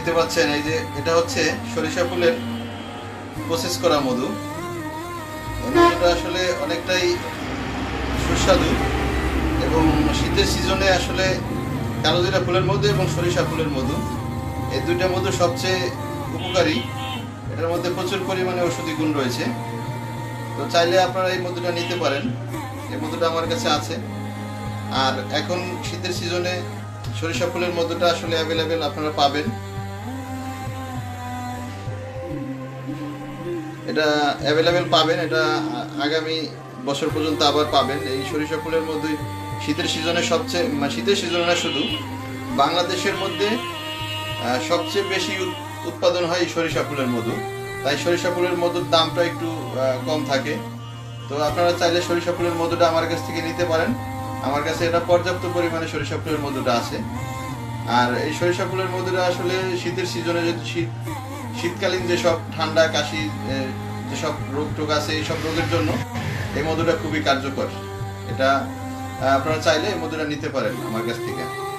দেখতে পাচ্ছেন এই যে এটা হচ্ছে সরিষা ফুলের প্রসেস করা মধু। এই মধুটা আসলে অনেকটাই সুস্বাদু এবং শীতের সিজনে আসলে কালোজিরা ফুলের মধু এবং সরিষা ফুলের মধু এই দুইটা মধু সবচেয়ে উপকারী। এটার মধ্যে প্রচুর পরিমাণে ঔষধি গুণ রয়েছে। তো চাইলে আপনারা এই মধুটা নিতে পারেন। এই মধুটা আমার কাছে আছে। আর এখন শীতের সিজনে সরিষা ফুলের মধুটা আসলে অ্যাভেলেবেল আপনারা পাবেন। এটা অ্যাভেলেবেল পাবেন, এটা আগামী বছর পর্যন্ত আবার পাবেন। এই সরিষা ফুলের মধ্যে শীতের সিজনে শীতের সিজনে না শুধু বাংলাদেশের মধ্যে সবচেয়ে বেশি উৎপাদন হয় এই সরিষা ফুলের মধু। তাই সরিষা ফুলের মধুর দামটা একটু কম থাকে। তো আপনারা চাইলে সরিষা ফুলের মধুটা আমার কাছ থেকে নিতে পারেন। আমার কাছে এটা পর্যাপ্ত পরিমাণে সরিষা ফুলের মধুটা আছে। আর এই সরিষা ফুলের মধুটা আসলে শীতের সিজনে যদি শীতকালীন যেসব ঠান্ডা কাশি যেসব রোগ টোগ আছে এইসব রোগের জন্য এই মধুটা খুবই কার্যকর। এটা আপনারা চাইলে এই মধুটা নিতে পারেন আমার কাছ থেকে।